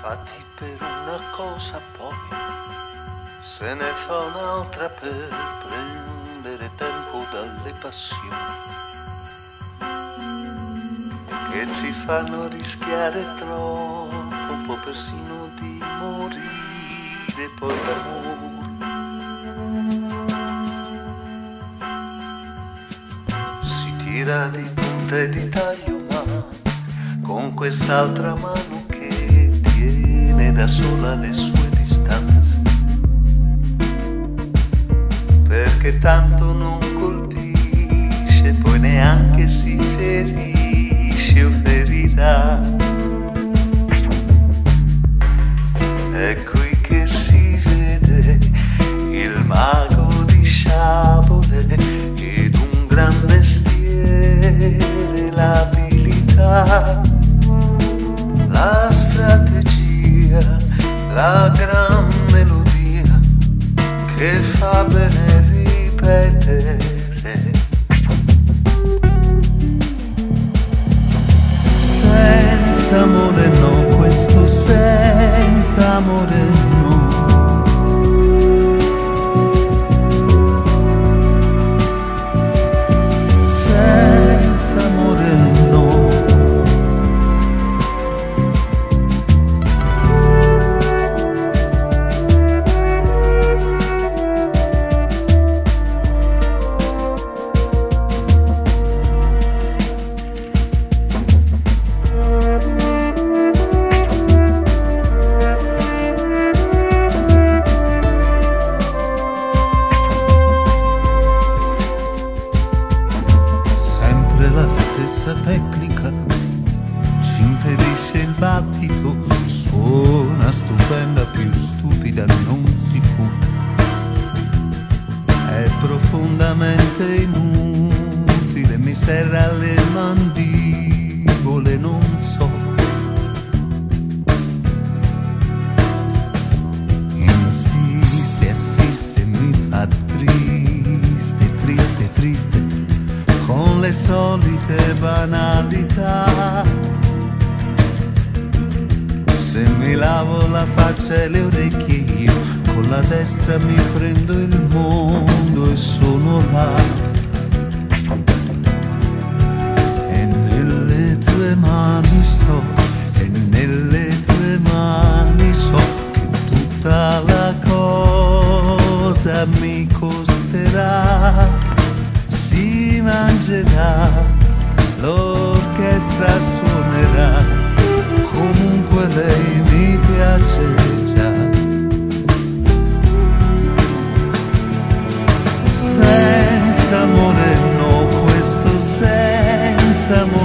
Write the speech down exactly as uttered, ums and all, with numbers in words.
fatti per una cosa, poi se ne fa un'altra per prendere tempo dalle passioni che ci fanno rischiare troppo, persino di morire poi d'amore. Si tira di punta e di taglio, ma con quest'altra mano che tiene da sola le sue distanze, perché tanto non colpisce, poi neanche si ferisce o ferirà. È qui che si vede il mago di sciabole ed un gran mestiere, l'abilità, la strategia, la gran melodia che fa bene ripetere. Senza amore no, questo senza amore no. Senza amore no. Tecnica ci impedisce il battito, suona stupenda, più stupida non si può. È profondamente inutile, mi serra le mandibole, non so. Insiste, assiste, mi fa triste, triste, triste, con le solite banalità. Se mi lavo la faccia e le orecchie io con la destra mi prendo il mondo e sono là. E nelle tue mani sto, e nelle tue mani so che tutta la cosa mi costerà. Si mangerà, l'orchestra suonerà, comunque lei mi piace già. Senza amore no, questo senza amore